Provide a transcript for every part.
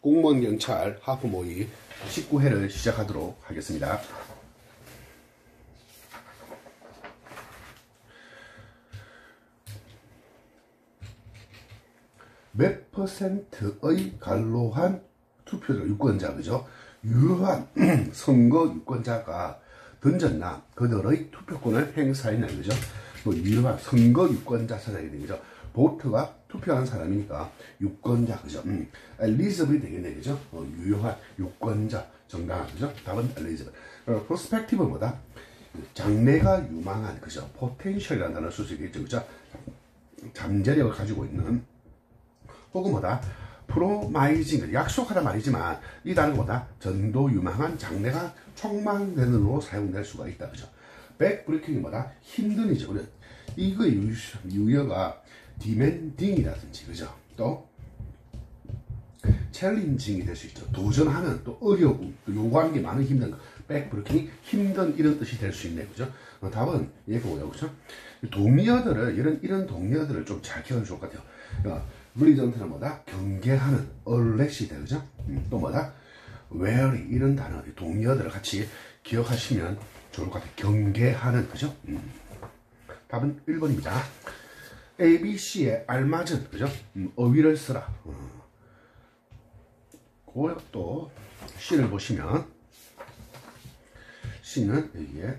공무원 경찰 하프 모의 19회를 시작하도록 하겠습니다. 몇 %의 간로한 투표자 유권자, 그죠? 유효한 선거 유권자가 던졌나 그들의 투표권을 행사했나, 그죠? 뭐 유효한 선거 유권자 찾아야 되죠. 보트가 투표한 사람이니까 유권자, 그죠? 엘리자벳이 되겠네, 그죠? 유효한 유권자 정당한, 그죠? 답은 엘리자벳. 프로스펙티브는 뭐다? 장래가 유망한, 그죠? 포텐셜이라는 단어를 쓸 수 있겠죠, 그죠? 잠재력을 가지고 있는, 혹은 뭐다? 프로마이징, 약속하다 말이지만 이 단어가 뭐다? 전도 유망한, 장래가 촉망되는으로 사용될 수가 있다, 그죠? 백브레이킹이 뭐다? 힘든이죠. 이거의 유효가 디맨딩이라든지, 그죠? 또 챌린징이 될 수 있죠. 도전하면 또 어려운, 또 요구하는 게 많은 힘든 거. 백브레이킹이 힘든, 이런 뜻이 될 수 있네, 그죠? 답은 얘거고요, 그죠? 동의어들을, 이런 동의어들을 좀 잘 기억해 줄 것 같아요. 블리전트는 뭐다? 경계하는, 얼렛이 돼, 그죠? 또 뭐다? wary, 이런 단어, 동의어들을 같이 기억하시면 좋을 것 같아요. 경계하는, 그죠? 답은 1번입니다. A, B, C에 알맞은, 그죠? 어휘를 쓰라. 그것도 C를 보시면 C는 여기에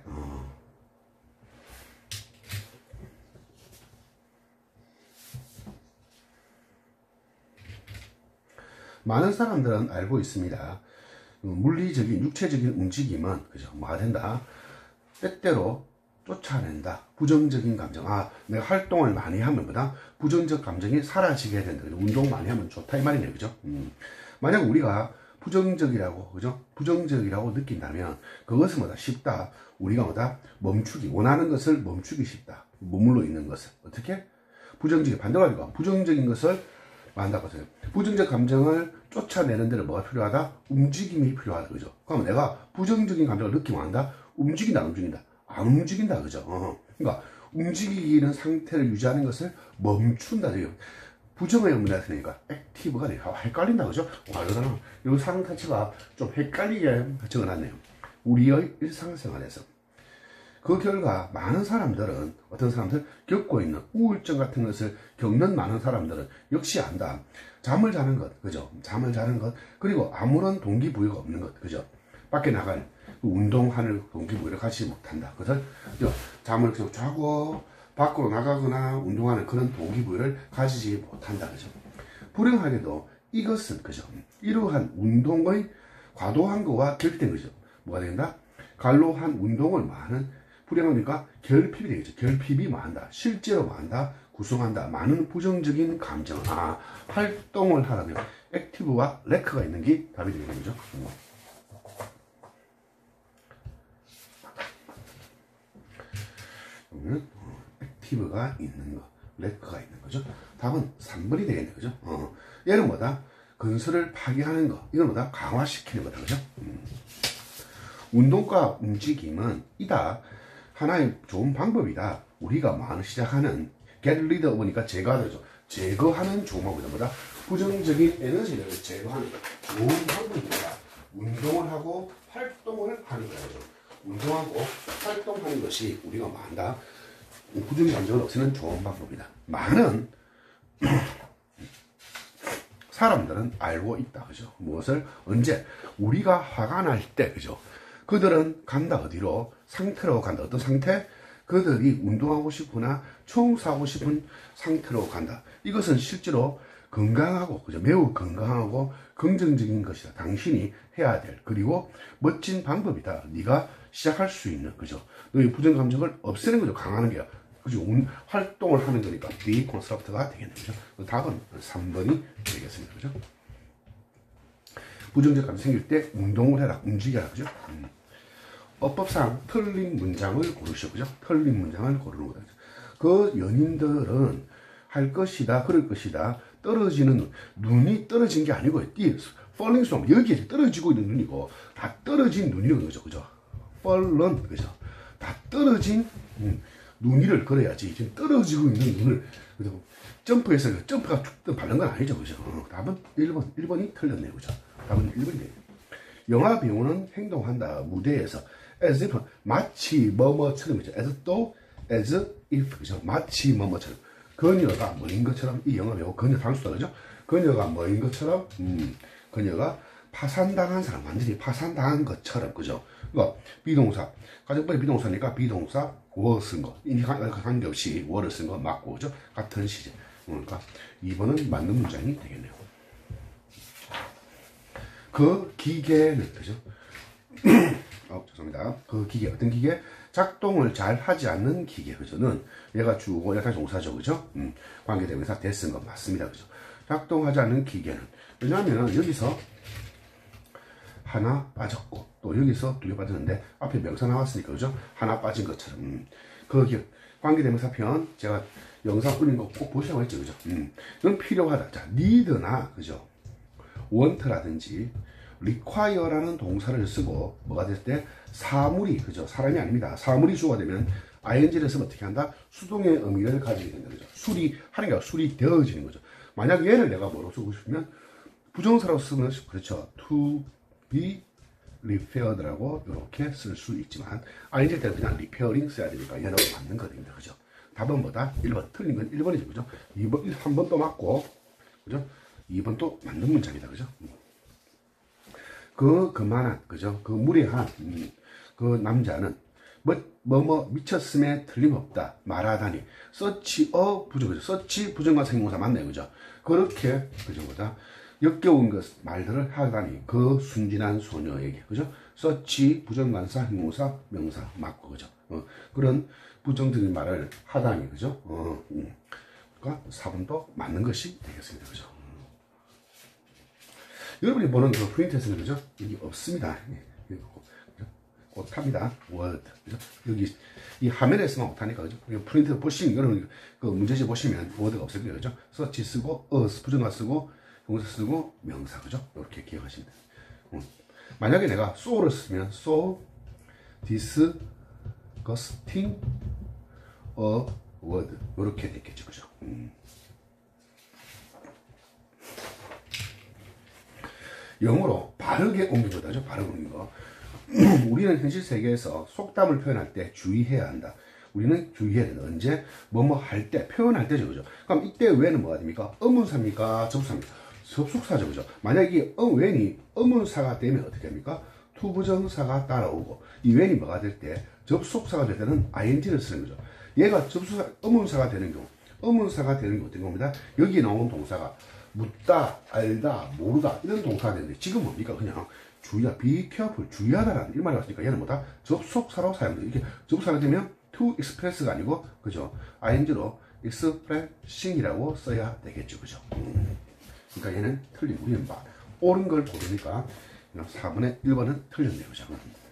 많은 사람들은 알고 있습니다. 물리적인, 육체적인 움직임은, 그죠? 뭐가 된다? 때때로 쫓아낸다. 부정적인 감정. 내가 활동을 많이 하면 보다 부정적 감정이 사라지게 된다. 운동 많이 하면 좋다, 이 말이네요, 그죠? 만약 우리가 부정적이라고, 그죠? 부정적이라고 느낀다면 그것은 뭐다? 쉽다. 우리가 뭐다? 멈추기, 원하는 것을 멈추기 쉽다. 머물러 있는 것을. 어떻게? 부정적인, 반대로 하니까 부정적인 것을 한다고 해요. 부정적 감정을 쫓아내는 데는 뭐가 필요하다? 움직임이 필요하다, 그죠? 그럼 내가 부정적인 감정을 느끼면 한다? 움직인다, 안 움직인다? 안 움직인다, 그죠? 그러니까 움직이는 상태를 유지하는 것을 멈춘다, 그죠? 부정의 의미가 되니까 액티브가 되니까 헷갈린다, 그죠? 이거는 이 상태가 좀 헷갈리게 적어놨네요. 우리의 일상생활에서. 그 결과 많은 사람들은, 어떤 사람들 겪고 있는 우울증 같은 것을 겪는 많은 사람들은 역시 안다. 잠을 자는 것, 그죠? 잠을 자는 것, 그리고 아무런 동기부여가 없는 것, 그죠? 밖에 나갈, 운동하는 동기부여를 가지지 못한다. 그래서 잠을 계속 자고 밖으로 나가거나 운동하는 그런 동기부여를 가지지 못한다, 그죠? 불행하게도 이것은, 그죠? 이러한 운동의 과도한 거와 결핍된 거죠. 뭐가 된다? 갈로한 운동을 많은, 불행하니까 결핍이 되겠죠. 결핍이 뭐한다? 실제로 뭐한다? 구성한다. 많은 부정적인 감정. 활동을 하라면 액티브와 레크가 있는 게 답이 되겠는 거죠. 액티브가 있는 거, 레크가 있는 거죠. 답은 3번이 되겠네, 그죠? 얘는 뭐다? 근수를 파괴하는 거, 이건 뭐다? 강화시키는 거다, 그죠? 운동과 움직임은 이다. 하나의 좋은 방법이다. 우리가 많이 시작하는 get rid of니까 제거하죠. 제거하는 좋은 방법이다. 뭐다? 부정적인 에너지를 제거하는 거. 좋은 방법입니다. 운동을 하고 활동을 하는 거죠. 운동하고 활동하는 것이 우리가 뭐 한다? 부정 감정을 없애는 좋은 방법이다. 많은 사람들은 알고 있다, 그죠? 무엇을? 언제? 우리가 화가 날 때, 그죠? 그들은 간다, 어디로? 상태로 간다. 어떤 상태? 그들이 운동하고 싶거나 청소하고 싶은 상태로 간다. 이것은 실제로 건강하고, 그죠? 매우 건강하고 긍정적인 것이다. 당신이 해야 될, 그리고 멋진 방법이다. 네가 시작할 수 있는, 그죠? 너의 부정 감정을 없애는 거죠. 강화하는 게요. 그죠? 활동을 하는 거니까 디컨스트럭트가 되겠네요. 그죠? 답은 3번이 되겠습니다. 그죠? 부정적 감정이 생길 때 운동을 해라, 움직여라, 그죠? 어법상 틀린 문장을 고르시오, 그죠? 틀린 문장을 고르는 거다. 그 연인들은 할 것이다, 그럴 것이다. 떨어지는 눈이 떨어진 게 아니고, falling from, 여기에 떨어지고 있는 눈이고, 다 떨어진 눈이라는 거죠, 그죠? fallen, 그죠? 다 떨어진, 눈 위를 걸어야지. 지금 떨어지고 있는 눈을 점프해서 점프가 툭 바른 건 아니죠. 그죠? 답은 1번. 1번이 틀렸네요. 그죠? 답은 1번이네요. 영화 배우는 행동한다. 무대에서 as if 마치 뭐뭐처럼이죠. as though as if 그죠? 마치 뭐뭐처럼. 그녀가 뭐인 것처럼 이 영화 배우 그녀 단수다. 그죠? 그녀가 뭐인 것처럼 그녀가 파산당한 사람 완전히 파산당한 것처럼 그죠? 그러니까 비동사 가정법의 비동사니까 비동사 워 쓴 거 관계없이 워를 쓴 거 맞고 그죠? 같은 시제. 그러니까 2번은 맞는 문장이 되겠네요. 그 기계는 그죠? 죄송합니다. 그 기계 어떤 기계? 작동을 잘 하지 않는 기계 그죠?는 얘가 주고 얘가 동사죠 그죠? 관계대명사 됐은 거 맞습니다 그죠? 작동하지 않는 기계는 왜냐하면 여기서 하나 빠졌고 또 여기서 2개 빠졌는데 앞에 명사 나왔으니까 그죠? 하나 빠진 것처럼 그 기계 관계대명사 편 제가 영상 올린 거 꼭 보시라고 했죠 그죠? 이건 필요하다. 자, need나 그죠? want라든지 require라는 동사를 쓰고 뭐가 될 때 사물이 그죠? 사람이 아닙니다. 사물이 주어가 되면 ing를 쓰면 어떻게 한다? 수동의 의미를 가지게 된다 그죠? 수리하는 게 수리 되어지는 거죠. 만약 얘를 내가 뭐로 쓰고 싶으면 부정사로 쓰면 그렇죠. to be repaired라고 이렇게 쓸 수 있지만 ing 때는 그냥 repairing 써야 되니까 얘는 맞는 거입니다. 그죠? 답은 뭐다? 1번. 틀린 건 1번이죠. 그죠? 2번, 3번 또 맞고, 그죠? 2번 또 맞는 문장이다. 그죠? 그만한, 그죠? 그 무례한, 그 남자는, 미쳤음에 틀림없다. 말하다니. such a 부정, 그죠? such 부정관사 형용사 맞네요. 그죠? 그렇게, 그죠? 뭐다? 역겨운 것, 말들을 하다니. 그 순진한 소녀에게. 그죠? such 부정관사 형용사 명사 맞고, 그죠? 그런 부정적인 말을 하다니, 그죠? 그러니까 4번도 맞는 것이 되겠습니다. 그죠? 여러분이 보는 그 프린트에서는, 그죠? 여기 없습니다. 못합니다. word. 그죠? 여기, 이 화면에서만 못하니까, 그죠? 프린트 보시면, 여러분, 그 문제집 보시면 word가 없을 거예요. 그죠? search 쓰고, 부정가 쓰고, 동사 쓰고, 명사. 그죠? 이렇게 기억하시면 돼요. 만약에 내가 so를 쓰면, so, disgusting, a word 이렇게 됐겠죠, 그죠? 영어로 바르게 옮긴 거다죠, 바르게 옮긴 거. 우리는 현실 세계에서 속담을 표현할 때 주의해야 한다. 우리는 주의해야 된다. 언제? 뭐뭐 할 때, 표현할 때죠, 그죠? 그럼 이때 왜는 뭐가 됩니까? 의문사입니까? 접속사입니까? 접속사죠, 그죠? 만약 이게 when이 의문사가 되면 어떻게 됩니까? 투부정사가 따라오고 이 when이 뭐가 될 때? 접속사가 될 때는 ing를 쓰는 거죠. 얘가 접속사, 의문사가 되는 경우, 의문사가 되는 경우 어떤 겁니다? 여기 나온 동사가 묻다, 알다, 모르다 이런 동사가 되는데 지금 뭡니까? 그냥 주의하, be careful, 주의하다라는 이 말이 왔으니까 얘는 뭐다? 접속사로 사용돼요. 이렇게 접속사가 되면 to express가 아니고 그죠? ing로 expressing이라고 써야 되겠죠, 그죠? 그러니까 얘는 틀린, 우리는 옳은 걸 고르니까 4번에 1번은 틀렸네요, 그죠?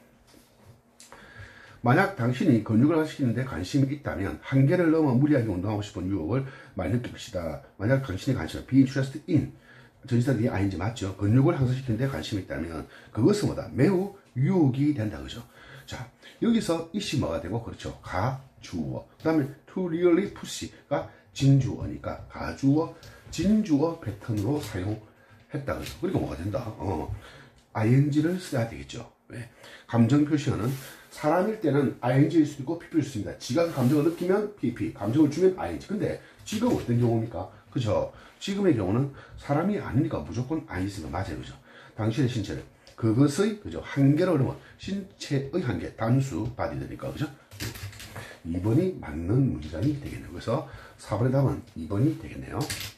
만약 당신이 근육을 하시는데 관심이 있다면 한계를 넘어 무리하게 운동하고 싶은 유혹을 많이 느낄 것이다. 만약 당신이 관심을 be interested in 전치사들이 ing 맞죠? 근육을 향상시키는데 관심이 있다면 그것은 뭐다? 매우 유혹이 된다. 그죠? 자, 여기서 이시 뭐가 되고 그렇죠? 가주어. 그 다음에 to really push가 진주어니까 가주어, 진주어 패턴으로 사용했다. 그죠? 그러니까 뭐가 된다? ing를 써야 되겠죠. 왜? 감정 표시어는 사람일 때는 ing일 수도 있고 pp일 수도 있습니다. 지가 감정을 느끼면 pp, 감정을 주면 ing. 근데 지금 어떤 경우입니까? 그죠? 지금의 경우는 사람이 아니니까 무조건 ing 쓰면 맞아요. 그죠? 당신의 신체를 그것의 그죠? 한계로 그러면 신체의 한계, 단수 바디드니까 그죠? 2번이 맞는 문장이 되겠네요. 그래서 4번의 답은 2번이 되겠네요.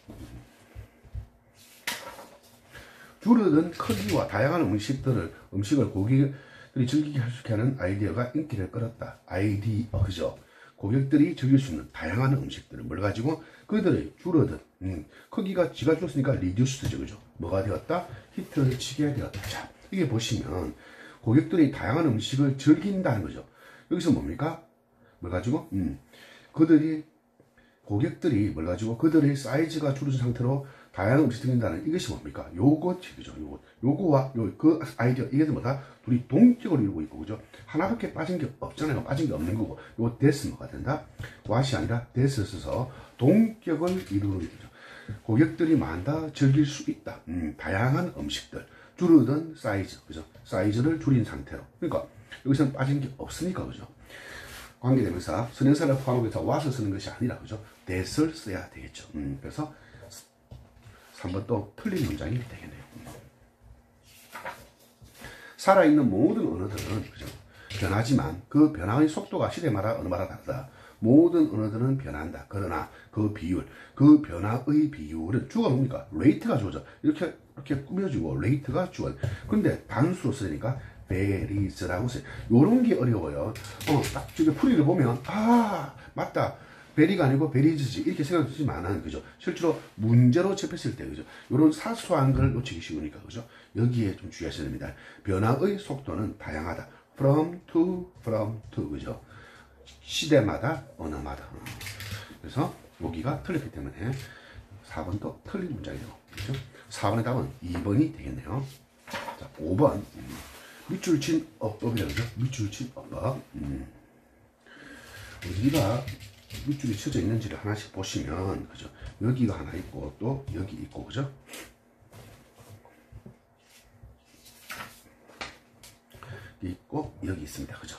줄어든 크기와 다양한 음식을 고객들이 즐기게 할 수 있게 하는 아이디어가 인기를 끌었다. 아이디어, 그죠? 고객들이 즐길 수 있는 다양한 음식들을 뭘 가지고 그들의 줄어든 크기가 지가 줄었으니까 리듀스죠, 그죠? 뭐가 되었다? 히트를 치게 되었다. 자, 이게 보시면 고객들이 다양한 음식을 즐긴다는 거죠. 여기서 뭡니까? 뭘 가지고? 고객들이 뭘 가지고 그들의 사이즈가 줄어든 상태로 다양한 음식 등긴다는 이것이 뭡니까? 요거 책이죠. 요거와 그 아이디어 이게 뭐다? 둘이 동격을 이루고 있고 그죠? 하나밖에 빠진 게 없잖아요. 빠진 게 없는 거고 요 데스 뭐가 된다? 왓이 아니라 데스를 써서 동격을 이루는 거죠. 고객들이 많다 즐길 수 있다. 다양한 음식들 줄어든 사이즈 그죠? 사이즈를 줄인 상태로 그러니까 여기서는 빠진 게 없으니까 그죠? 관계대명사 선행사를 포함해서 what을 쓰는 것이 아니라 그죠? that을 써야 되겠죠. 그래서 3번 또 틀린 문장이 되겠네요. 살아있는 모든 언어들은 그죠? 변하지만 그 변화의 속도가 시대마다 언어마다 다르다. 모든 언어들은 변한다. 그러나 그 비율, 그 변화의 비율은 주어가 뭡니까? 레이트가 주어져. 이렇게 꾸며주고 레이트가 주어. 근데 단수로 쓰니까 베리즈라고 써요. 요런 게 어려워요. 딱 저기 풀이를 보면 맞다. 베리가 아니고 베리즈지 이렇게 생각하지만은 그죠? 실제로 문제로 접했을 때 그죠? 요런 사소한 걸 놓치기 쉬우니까 그죠? 여기에 좀 주의하셔야 됩니다. 변화의 속도는 다양하다. from to 그죠? 시대마다 언어마다. 그래서 여기가 틀렸기 때문에 4번도 틀린 문장이 되고 그죠? 4번의 답은 2번이 되겠네요. 자, 5번 밑줄 친 어법이라고 그죠? 밑줄 친 어법. 어디가 밑줄이 쳐져 있는지를 하나씩 보시면 그죠? 여기가 하나 있고 또 여기 있고 그죠? 있고 여기 있습니다. 그죠?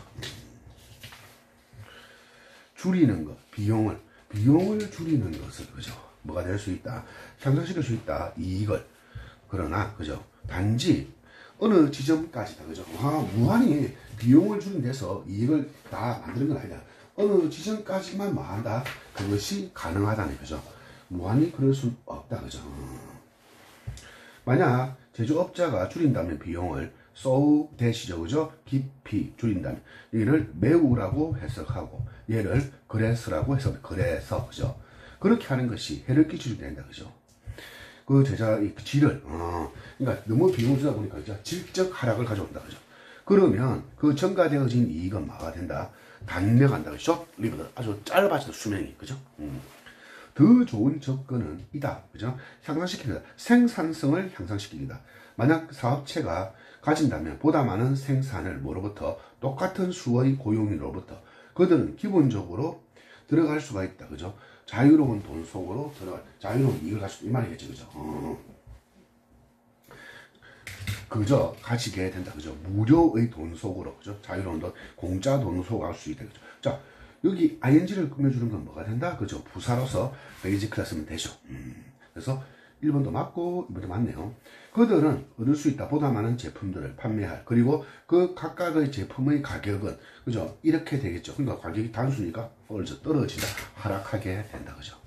줄이는 것, 비용을 줄이는 것을 그죠? 뭐가 될 수 있다. 향상시킬 수 있다. 이익을. 그러나 그죠? 단지 어느 지점까지다. 그죠? 무한히 비용을 줄인 데서 이익을 다 만드는 건 아니다. 어느 지점까지만 뭐 한다. 그것이 가능하다는 거죠. 무한히 그럴 수 없다. 그죠? 만약 제조업자가 줄인다면 비용을 so 대시죠. 그죠? 깊이 줄인다면 얘를 매우라고 해석하고 얘를 그래서라고 해석. 그래서 그죠? 그렇게 하는 것이 해를 끼치게 된다. 그죠? 그 제자의 질을 그러니까 너무 비용을 주다 보니까 이제 질적 하락을 가져온다. 그죠? 그러면 그 전가되어진 이익은 뭐가 된다? 단명한다. 그죠? 리버드 아주 짧아지는 수명이 그죠? 더 좋은 접근은 이다. 그죠? 향상시키다. 생산성을 향상시키다. 만약 사업체가 가진다면 보다 많은 생산을 뭐로부터 똑같은 수의 고용인으로부터 그들은 기본적으로 들어갈 수가 있다. 그죠? 자유로운 돈 속으로 들어갈 자유로운 이익을 가지고 이 말이겠죠. 그죠? 그저 가지게 된다. 그죠? 무료의 돈 속으로 그죠? 자유로운 돈 공짜 돈 속으로 갈 수 있다. 그죠? 자 여기 ing를 꾸며주는 건 뭐가 된다? 그죠? 부사로서 베이직을 쓰면 되죠. 그래서 1번도 맞고 2번도 맞네요. 그들은 얻을 수 있다. 보다 많은 제품들을 판매할. 그리고 그 각각의 제품의 가격은 그죠? 이렇게 되겠죠. 그러니까 가격이 단수니까 떨어진다. 하락하게 된다. 그죠?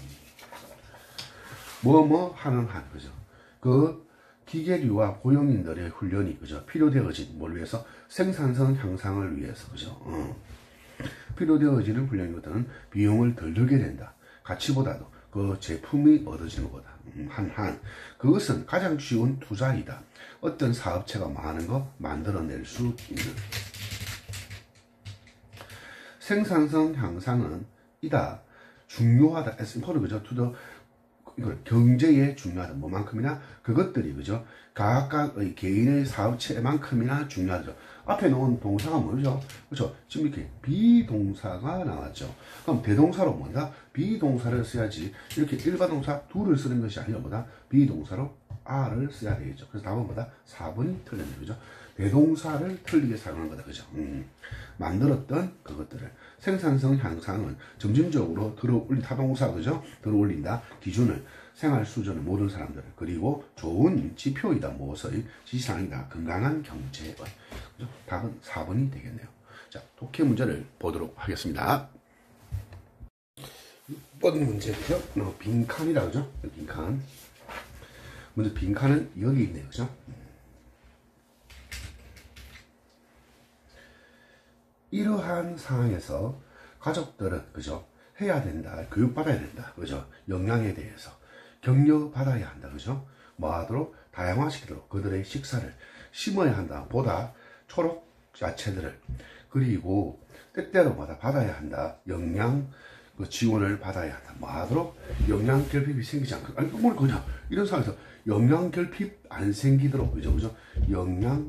하는 한. 그죠? 그 기계류와 고용인들의 훈련이 그죠? 필요되어진 뭘 위해서? 생산성 향상을 위해서. 그죠? 필요되어지는 훈련이거든 비용을 덜 들게 된다. 가치보다도 그 제품이 얻어지는 것보다 그것은 가장 쉬운 투자이다. 어떤 사업체가 많은 거 만들어낼 수 있는 생산성 향상은 이다. 중요하다. as important 그죠? to the 이걸 경제에 중요하다. 뭐만큼이나 그것들이 그죠? 각각의 개인의 사업체만큼이나 중요하죠. 앞에 놓은 동사가 뭐죠? 그렇죠? 지금 이렇게 비동사가 나왔죠. 그럼 대동사로 뭐다? 비동사를 써야지. 이렇게 일반동사 둘을 쓰는 것이 아니라 뭐다? 비동사로 R을 써야 되겠죠. 그래서 답은 뭐다? 4번이 틀렸네. 그죠? 대동사를 틀리게 사용한 거다. 그죠? 만들었던 그것들을. 생산성 향상은 점진적으로 들어올린 타동사, 그죠? 들어올린다. 기준을, 생활 수준을 모든 사람들, 그리고 좋은 지표이다. 무엇의 지시사항이다. 건강한 경제의. 그죠? 답은 4번이 되겠네요. 자, 독해 문제를 보도록 하겠습니다. 6번 문제죠? 빈칸이라 그죠? 빈칸. 먼저 빈칸은 여기 있네요. 그죠? 이러한 상황에서 가족들은 그죠? 해야 된다. 교육받아야 된다. 그죠? 영양에 대해서 격려받아야 한다. 그죠? 뭐하도록 다양화시키도록 그들의 식사를 심어야 한다. 보다 초록 야채들을 그리고 때때로 받아야 한다. 영양 그 지원을 받아야 한다. 뭐 하도록 영양 결핍이 생기지 않고, 아니 뭘 그냥 이런 상황에서 영양 결핍 안 생기도록, 그죠? 영양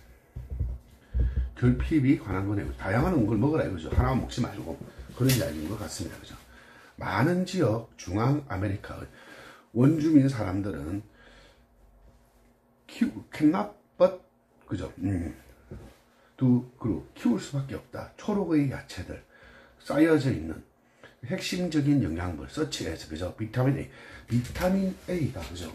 결핍이 관한 거네요. 다양한 걸 먹으라 이거죠. 하나만 먹지 말고 그런 이야기인 것 같습니다. 그죠? 많은 지역 중앙 아메리카의 원주민 사람들은 cannot but, 그죠? 그리고 키울 수밖에 없다. 초록의 야채들, 쌓여져 있는 핵심적인 영양분, 서치에서, 그죠? 비타민 A다, 그죠?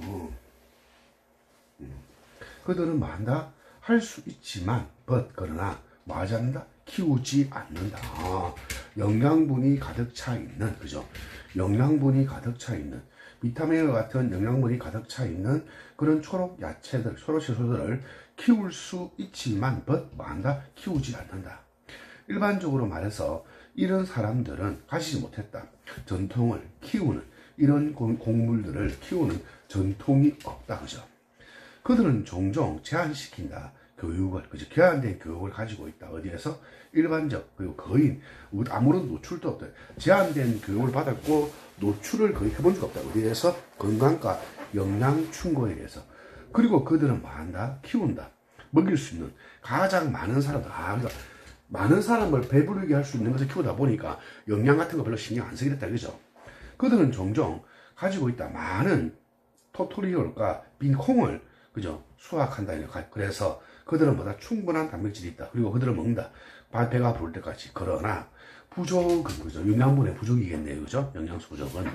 그들은 뭐 한다? 할 수 있지만, 그러나, 뭐 하지 않는다? 키우지 않는다. 영양분이 가득 차 있는, 그죠? 영양분이 가득 차 있는, 비타민과 같은 영양분이 가득 차 있는 그런 초록 야채들, 초록 채소들을 키울 수 있지만, 뭐 한다? 키우지 않는다. 일반적으로 말해서, 이런 사람들은 가지지 못했다. 전통을 키우는, 이런 곡물들을 키우는 전통이 없다. 그죠? 그들은 종종 제한시킨다. 교육을, 그죠? 제한된 교육을 가지고 있다. 어디에서? 일반적, 그리고 거의 아무런 노출도 없다. 제한된 교육을 받았고, 노출을 거의 해본 적 없다. 어디에서? 건강과 영양 충고에 의해서. 그리고 그들은 뭐 한다? 키운다. 먹일 수 있는 가장 많은 사람들, 그러니까 많은 사람을 배부르게 할 수 있는 것을 키우다 보니까 영양 같은 거 별로 신경 안 쓰게 됐다. 그죠? 그들은 종종 가지고 있다. 많은 토토리올과 빈 콩을, 그죠? 수확한다. 그래서 그들은 뭐다? 충분한 단백질이 있다. 그리고 그들은 먹는다. 배가 부를 때까지. 그러나 부족은, 그죠? 영양분의 부족이겠네요. 그죠? 영양소 부족은.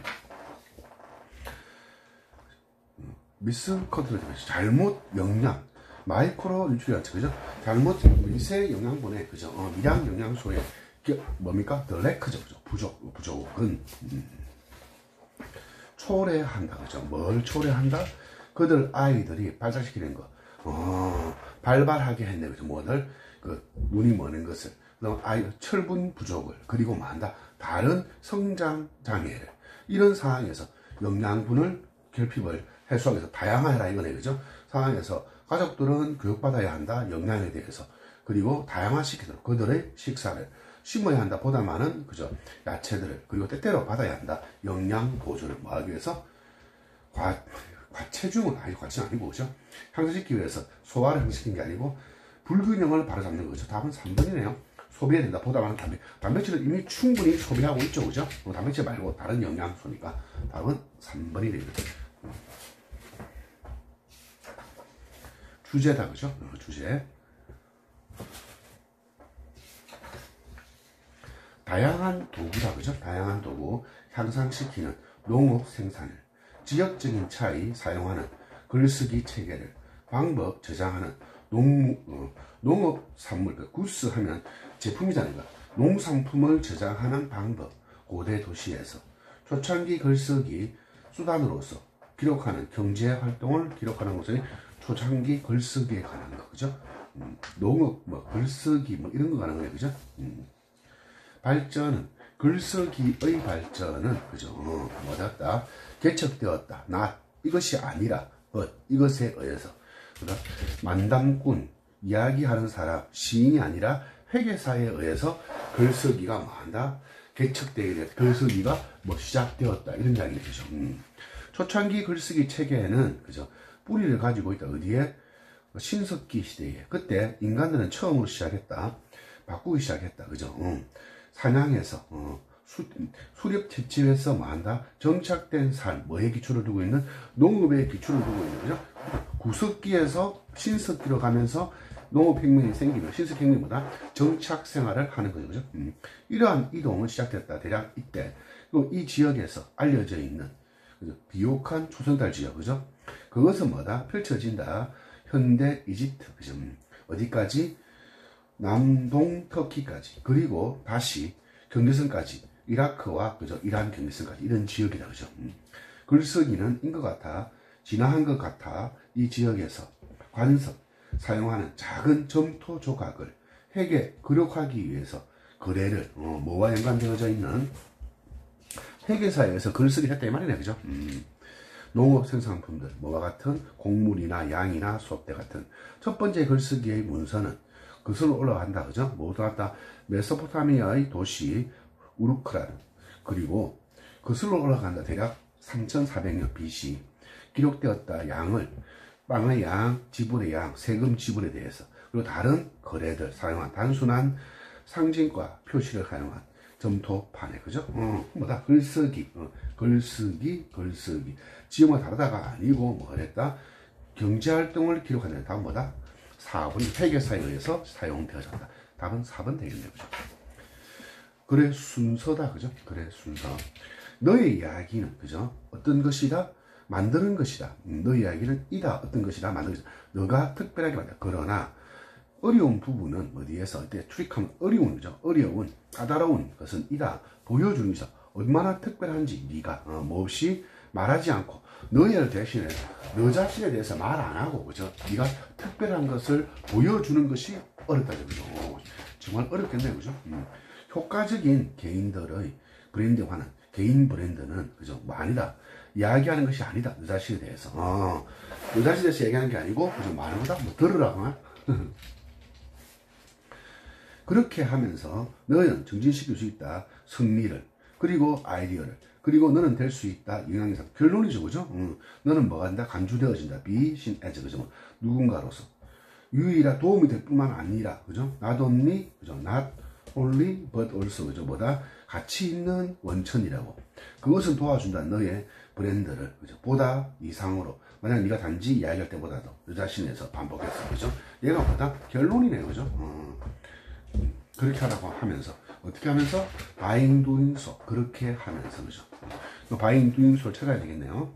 미스컨트롤, 잘못 영양, 마이크로 뉴트리언트, 그죠? 잘못 미세 영양분의, 그죠? 미량 영양소의 뭡니까? 더 레크죠, 그죠? 부족은 초래한다, 그죠? 뭘 초래한다? 그들 아이들이 발달시키는 거, 발발하게 했네, 그죠? 뭐들 눈이 머는 것을, 그다음 철분 부족을, 그리고 뭐 한다? 다른 성장 장애를, 이런 상황에서 영양분을 결핍을 해소하기 위해서 다양하라 이거네, 그죠? 상황에서 가족들은 교육받아야 한다. 영양에 대해서. 그리고 다양화시키도록 그들의 식사를 심어야 한다. 보다 많은, 그죠? 야채들을. 그리고 때때로 받아야 한다. 영양 보조를 뭐 하기 위해서? 과체중은 아니고, 그죠? 향상시키기 위해서 소화를 향상시키는 게 아니고, 불균형을 바로잡는 거죠. 답은 3번이네요. 소비해야 된다. 보다 많은 단백질을 이미 충분히 소비하고 있죠, 그죠? 단백질 말고 다른 영양소니까 답은 3번이 됩니다. 주제다, 그죠? 주제. 다양한 도구다, 그죠? 다양한 도구, 향상시키는 농업 생산을, 지역적인 차이 사용하는 글쓰기 체계를, 방법 저장하는 농업 산물, 구스 하면 제품이잖아요. 농산품을 저장하는 방법, 고대 도시에서, 초창기 글쓰기 수단으로서 기록하는 경제 활동을 기록하는 것은 초창기 글쓰기에 관한 거, 그죠? 농업, 글쓰기, 이런 거 관한 거예요, 그죠? 발전은, 글쓰기의 발전은, 그죠? 뭐다? 개척되었다. 이것이 아니라, 이것에 의해서. 그다 만담꾼, 이야기하는 사람, 시인이 아니라 회계사에 의해서 글쓰기가 뭐한다? 개척되게 됐다. 글쓰기가 시작되었다. 이런 이야기죠. 초창기 글쓰기 체계에는, 그죠? 뿌리를 가지고 있다. 어디에? 신석기 시대에. 그때 인간들은 처음으로 시작했다. 바꾸기 시작했다. 그죠? 사냥에서, 수렵 채집에서 뭐한다? 정착된 삶, 뭐에 기초를 두고 있는? 농업에 기초를 두고 있는, 그죠? 구석기에서 신석기로 가면서 농업혁명이 생기면, 신석혁명보다 정착 생활을 하는 거죠. 그죠? 이러한 이동은 시작됐다. 대략 이때. 그리고 이 지역에서 알려져 있는, 그죠? 비옥한 초선달 지역, 그죠? 그것은 뭐다? 펼쳐진다. 현대 이집트, 그죠? 어디까지? 남동 터키까지. 그리고 다시 경계선까지. 이라크와, 그죠? 이란 경계선까지. 이런 지역이다, 그죠? 글쓰기는 인 것 같아. 진화한 것 같아. 이 지역에서 관석, 사용하는 작은 점토 조각을 핵에 기록하기 위해서 거래를, 뭐와 연관되어져 있는 회계사에서 글쓰기를 했다 이 말이네, 그죠? 농업 생산품들, 뭐와 같은 곡물이나 양이나 수업대 같은 첫 번째 글쓰기의 문서는 그슬로 올라간다, 그죠? 모두 갖다 메소포타미아의 도시 우르크란, 그리고 거슬러 올라간다. 대략 3400년 BC 기록되었다. 양을 빵의 양, 지불의 양, 세금 지불에 대해서 그리고 다른 거래들 사용한 단순한 상징과 표시를 사용한 점토판에 그죠? 뭐다 글쓰기, 글쓰기 지역마다 다르다가 아니고 뭐 그랬다. 경제활동을 기록하는 답은 뭐다? 4번 회계사에 의해서 사용되어졌다. 답은 4번 되겠네요. 그죠? 글의 순서다. 그죠? 글의 순서. 너의 이야기는 그죠? 어떤 것이다? 만드는 것이다. 너의 이야기는 이다. 어떤 것이다. 만드는 것이다. 너가 특별하게 만든다. 그러나 어려운 부분은 어디에서 이때 트릭하면 어려운 거죠. 어려운 까다로운 것은 이다. 보여주는 것이다. 얼마나 특별한지 네가 몹시 말하지 않고 너의 대신에 너 자신에 대해서 말 안 하고 그죠? 네가 특별한 것을 보여주는 것이 어렵다죠. 그죠? 정말 어렵겠네요. 그죠? 효과적인 개인들의 브랜드화는 개인 브랜드는 그죠? 뭐 아니다. 이야기하는 것이 아니다. 너 자신에 대해서. 너 자신에 대해서 얘기하는 게 아니고 그죠? 말하는 거다. 뭐 들으라고. 그렇게 하면서 너는 증진시킬 수 있다. 승리를 그리고 아이디어를 그리고 너는 될 수 있다. 영향력 결론이죠. 그죠? 너는 뭐가 된다? 간주되어진다. be seen as 그죠? 누군가로서 유일한 도움이 될 뿐만 아니라 그죠? not only 그죠? not only but also 그죠? 뭐다? 가치 있는 원천이라고. 그것은 도와준다. 너의 브랜드를 그죠? 보다 이상으로 만약 네가 단지 이야기할 때보다도 너 자신에서 반복했어. 그죠? 얘가 뭐다? 결론이네요. 그죠? 그렇게 하라고 하면서 어떻게 하면서 buying doing so 그렇게 하면서 그죠? buying doing so를 찾아야 되겠네요.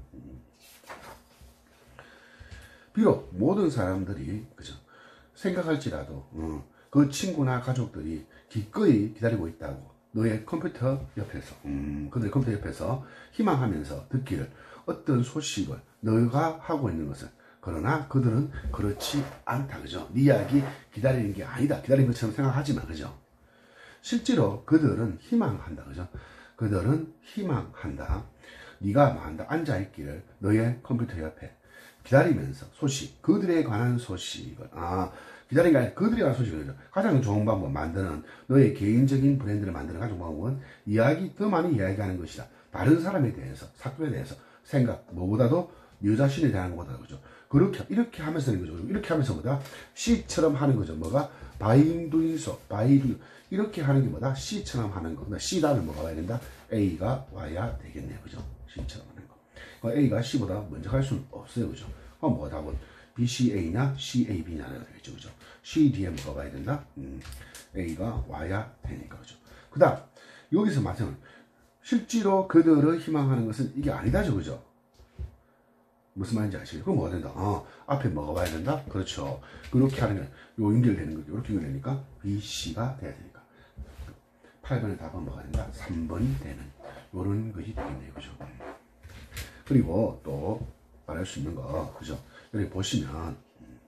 비록 모든 사람들이 그죠? 생각할지라도 그 친구나 가족들이 기꺼이 기다리고 있다고 너의 컴퓨터 옆에서 그들의 컴퓨터 옆에서 희망하면서 듣기를 어떤 소식을 너가 하고 있는 것을 그러나 그들은 그렇지 않다. 그죠? 네 이야기 기다리는 게 아니다. 기다리는 것처럼 생각하지만 그죠? 실제로 그들은 희망한다. 그죠? 그들은 희망한다. 네가 만다 앉아있기를 너의 컴퓨터 옆에 기다리면서 소식, 그들에 관한 소식을 기다리는 게 아니라 그들에 관한 소식을 가장 좋은 방법 만드는 너의 개인적인 브랜드를 만드는 가장 좋은 방법은 더 많이 이야기하는 것이다. 다른 사람에 대해서, 사건에 대해서 생각, 뭐보다도 너 자신에 대한 것보다 그죠? 이렇게 하면서 하는 거죠. 이렇게 하면서 뭐다? C처럼 하는 거죠. 뭐가? buying doing so, buy doing. 이렇게 하는 게 뭐다? C처럼 하는 거. C 다음에 뭐가 와야 된다? A가 와야 되겠네요. 그죠? C처럼 하는 거. A가 C보다 먼저 갈 수는 없어요. 그죠? 뭐 답은 BCA냐 CAB냐가 되겠죠. 그죠? C 뒤에 뭐가 와야 된다? A가 와야 되니까. 그죠? 그 다음, 여기서 마찬가지로 실제로 그들을 희망하는 것은 이게 아니다죠. 그죠? 무슨 말인지 아시죠? 그럼 뭐가 된다? 앞에 뭐가 와야 된다? 그렇죠. 그렇게 하는 게, 요 연결되는 거죠. 이렇게 연결되니까 B, C가 돼야 되니까. 8번의 답은 뭐가 된다? 3번이 되는, 요런 것이 되겠네요. 그죠? 그리고 또, 말할 수 있는 거, 그죠? 여기 보시면,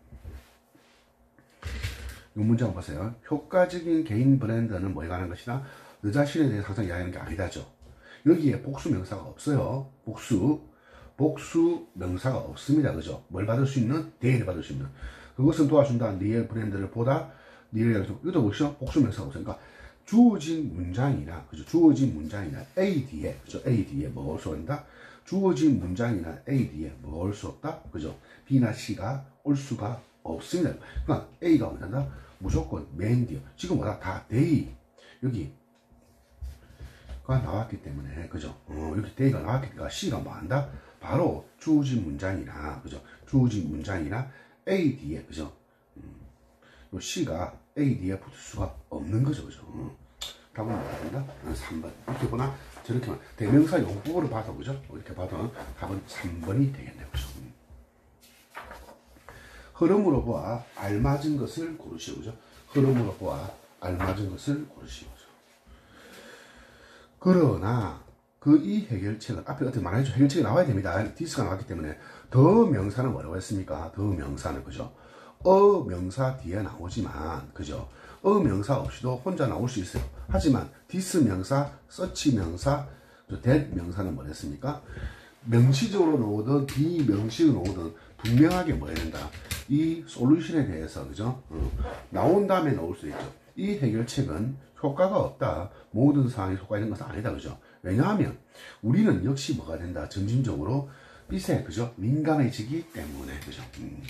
이 문장 보세요. 효과적인 개인 브랜드는 뭐에 관한 것이다? 너 자신에 대해서 항상 이야기하는 게 아니다죠. 여기에 복수 명사가 없어요. 복수 명사가 없습니다. 그죠? 뭘 받을 수 있는? 대의를 받을 수 있는. 그것은 도와준다. 네의 브랜드를 보다, 이것도 보시죠? 복수 명사가 없으니까. 주어진 문장이나, 그죠? 주어진 문장이나 A 뒤에, 그죠? A 뒤에 뭐가 올 수 없다? 주어진 문장이나 A 뒤에 뭐가 올 수 없다? 그죠? B나 C가 올 수가 없습니다. 그러니까 A가 뭐다? 무조건 맨 뒤에. 지금 뭐다? 다 they. 여기가 나왔기 때문에, 그죠? 이렇게 they가 나왔기 때문에 C가 뭐 한다? 바로 주어진 문장이나, 그죠? 주어진 문장이나 A 뒤에, 그죠? 요 C가 A 뒤에 붙을 수가 없는 거죠, 그죠? 답은 뭐가 된다? 3번. 이렇게 보나? 저렇게 보나? 대명사 용법으로 봐도, 그죠? 이렇게 봐도 답은 3번이 되겠네요, 그죠? 흐름으로 보아 알맞은 것을 고르시오, 그죠? 흐름으로 보아 알맞은 것을 고르시오, 그죠? 그러나, 이 해결책은, 앞에 어떻게 말했죠? 해결책이 나와야 됩니다. 디스가 나왔기 때문에. 더 명사는 뭐라고 했습니까? 더 명사는, 그죠? 명사 뒤에 나오지만, 그죠? 명사 없이도 혼자 나올 수 있어요. 하지만, 디스 명사, 서치 명사, that 명사는 뭐랬습니까? 명시적으로 나오든, 비명시적으로 나오든, 분명하게 뭐 해야 된다? 이 솔루션에 대해서, 그죠? 나온 다음에 나올 수 있죠. 이 해결책은 효과가 없다. 모든 상황에 효과 있는 것은 아니다. 그죠? 왜냐하면 우리는 역시 뭐가 된다? 점진적으로 빛에 그죠? 민감해지기 때문에 그죠?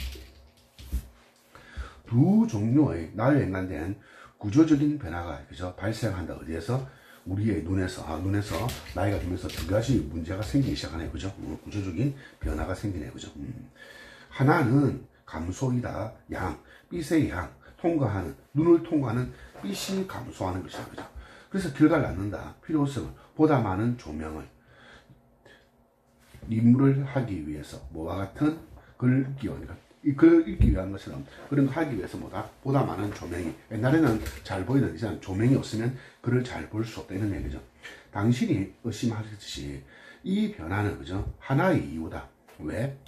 두 종류의 나에 연관된 구조적인 변화가 그죠? 발생한다. 어디에서? 우리의 눈에서 나이가 들면서 두 가지 문제가 생기기 시작하네요. 그죠? 구조적인 변화가 생기네요. 그죠? 하나는 감소이다. 빛의 양, 눈을 통과하는 빛이 감소하는 것이다. 그죠? 그래서 결과를 낳는다. 필요성을, 보다 많은 조명을, 임무를 하기 위해서, 뭐와 같은 글을 읽기 위한 것처럼 그런 걸 하기 위해서 보다 많은 조명이, 옛날에는 잘 보이는, 이제는 조명이 없으면 글을 잘 볼 수 없다 이런 얘기죠. 당신이 의심하셨듯이 이 변화는 그죠? 하나의 이유다. 왜?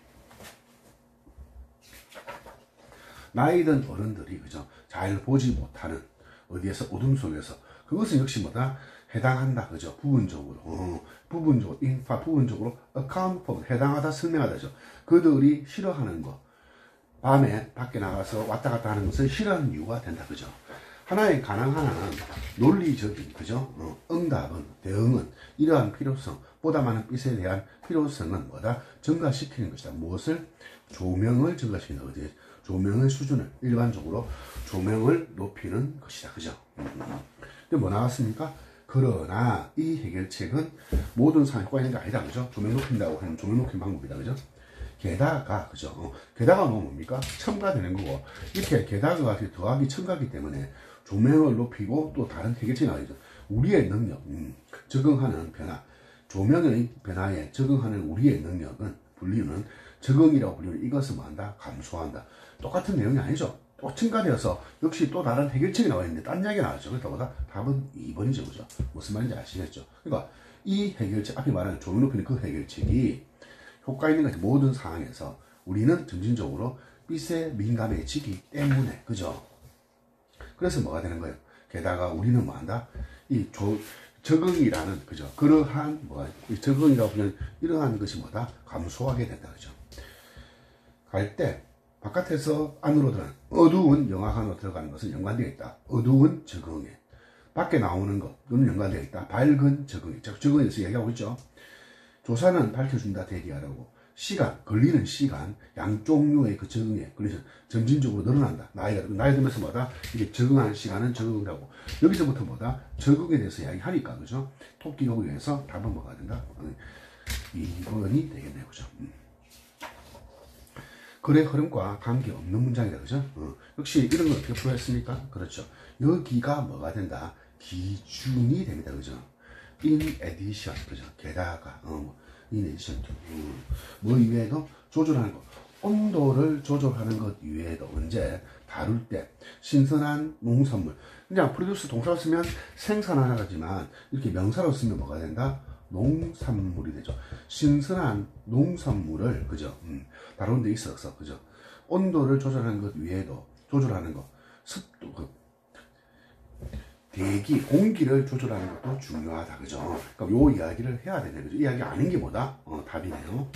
나이 든 어른들이 그죠? 잘 보지 못하는 어디에서 어둠 속에서 그것은 역시 해당한다. 그죠? 부분적으로 account for 해당하다, 설명하다죠. 그들이 싫어하는 거, 밤에 밖에 나가서 왔다 갔다 하는 것을 싫어하는 이유가 된다. 그죠? 하나의 가능한 논리적인 그죠? 응답은, 대응은 이러한 필요성, 보다 많은 빛에 대한 필요성은 증가시키는 것이다. 무엇을? 조명을 증가시키는 어디? 조명의 수준을, 일반적으로 조명을 높이는 것이다. 그죠? 근데 뭐 나왔습니까? 그러나 이 해결책은 모든 상황에 효과가 있는 게 아니다. 그죠? 조명 높인다고 하는 조명 높이는 방법이다. 그죠? 게다가, 그죠? 게다가 뭡니까? 첨가되는 거고, 이렇게 게다가 더하기 첨가기 때문에 조명을 높이고 또 다른 해결책이 나오죠. 우리의 능력, 적응하는 변화, 조명의 변화에 적응하는 우리의 능력은, 분류는 적응이라고 불리는 이것을 감소한다. 똑같은 내용이 아니죠. 또 첨가되어서 역시 또 다른 해결책이 나와 있는데 딴 이야기 나왔죠. 그러다 답은 2번이죠. 그죠? 무슨 말인지 아시겠죠? 그러니까 이 해결책, 앞에 말하는 조명 높이는 그 해결책이 효과 있는 것이 모든 상황에서 우리는 점진적으로 빛에 민감해지기 때문에, 그죠? 그래서 뭐가 되는 거예요? 게다가 우리는 이 적응이라는, 그죠? 그러한, 적응이라고 하면 이러한 것이 감소하게 된다. 그죠? 갈 때, 바깥에서 안으로 들어가는, 어두운 영화 안으로 들어가는 것은 연관되어 있다. 어두운 적응에. 밖에 나오는 것은 연관되어 있다. 밝은 적응에. 적응에 대해서 얘기하고 있죠. 조사는 밝혀준다. 대기하라고. 시간, 걸리는 시간, 양쪽류의 그 적응에 걸리서 점진적으로 늘어난다. 나이 들면서 이게 적응하는 시간은 적응이라고. 여기서부터 적응에 대해서 이야기하니까, 그죠? 토끼 요구에서 답은 뭐가 된다? 2번이 되겠네요. 그죠? 거래 흐름과 관계없는 문장이다. 그죠? 역시 이런 걸 어떻게 풀어냈습니까? 그렇죠. 여기가 뭐가 된다? 기준이 됩니다. 그죠? in addition. 그죠? 게다가, in addition. 뭐 이외에도 조절하는 것. 온도를 조절하는 것 이외에도 언제 다룰 때 신선한 농산물. 그냥 프로듀스 동사로 쓰면 생산하지만 이렇게 명사로 쓰면 뭐가 된다? 농산물이 되죠. 신선한 농산물을, 그죠? 다룬 데 있어서, 그죠? 온도를 조절하는 것 외에도, 조절하는 것, 습도, 대기, 공기를 조절하는 것도 중요하다. 그죠? 그러니까 요 이야기를 해야 되네. 그죠? 이야기 아닌 게 답이네요.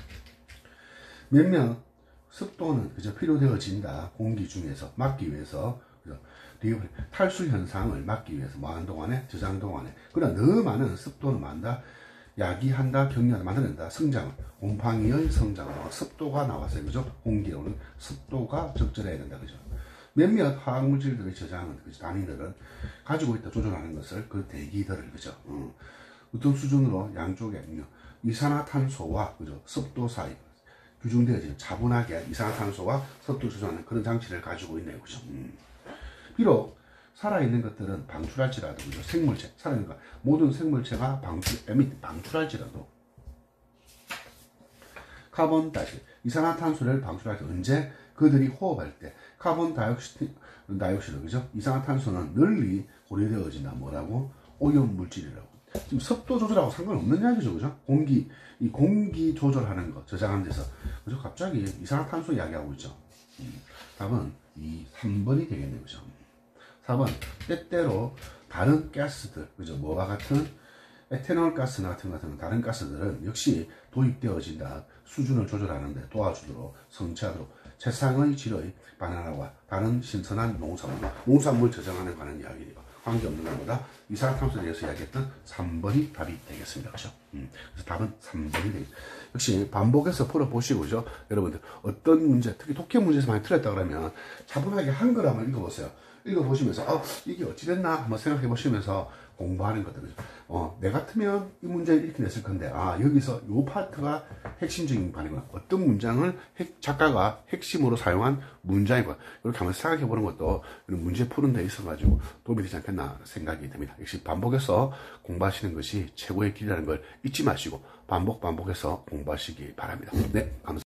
몇몇 습도는, 그죠? 필요되어진다. 공기 중에서 막기 위해서, 그죠? 탈수 현상을 막기 위해서 뭐하는 동안에? 저장 동안에. 그러나 너무 많은 습도는 야기한다, 격려한다, 만들어낸다. 성장을, 곰팡이의 성장을, 습도가 나왔어요. 그죠? 공기로는 습도가 적절해야 된다. 그죠? 몇몇 화학물질들의 저장은, 그죠? 단위들은 가지고 있다, 조절하는 것을, 그 대기들을, 그죠? 어떤 수준으로 양쪽에 이산화탄소와, 그죠? 습도 사이, 규정되어지는 차분하게 이산화탄소와 습도 조절하는 그런 장치를 가지고 있네요. 그죠? 비록 살아있는 것들은 방출할지라도, 그죠? 생물체, 살아있는 것, 모든 생물체가 방출할지라도 카본 다이옥시드, 이산화탄소를 방출할 때, 언제? 그들이 호흡할 때 카본 다이옥시드, 그죠? 이산화탄소는 널리 고려되어진다. 뭐라고? 오염물질이라고. 지금 습도 조절하고 상관없는 이야기죠. 그죠? 공기 조절하는 거, 저장하는 데서. 그죠? 갑자기 이산화탄소 이야기하고 있죠. 답은 3번이 되겠네요. 그죠? 4번, 때때로 다른 가스들, 그죠? 뭐와 같은 에탄올 가스나 같은 다른 가스들은 역시 도입되어진다. 수준을 조절하는 데 도와주도록, 성취하도록 최상의 질의 바나나와 다른 신선한 농산물 저장하는 관한 이야기니까 관계없는 것보다 이산화탄소에 대해서 이야기했던 3번이 답이 되겠습니다. 그죠? 그래서 답은 3번이 되겠습니다. 역시 반복해서 풀어보시고, 그죠? 여러분들, 어떤 문제, 특히 독해 문제에서 많이 틀렸다 그러면 차분하게 한글 한번 읽어보세요. 읽어보시면서, 이게 어찌됐나 한번 생각해 보시면서 공부하는 거거든요. 내 같으면 이 문제를 이렇게 냈을 건데, 여기서 요 파트가 핵심적인 반이구나. 어떤 문장을 작가가 핵심으로 사용한 문장이구나. 이렇게 한번 생각해 보는 것도 이런 문제 푸는 데 있어가지고 도움이 되지 않겠나 생각이 됩니다. 역시 반복해서 공부하시는 것이 최고의 길이라는 걸 잊지 마시고 반복해서 공부하시기 바랍니다. 네, 감사합니다.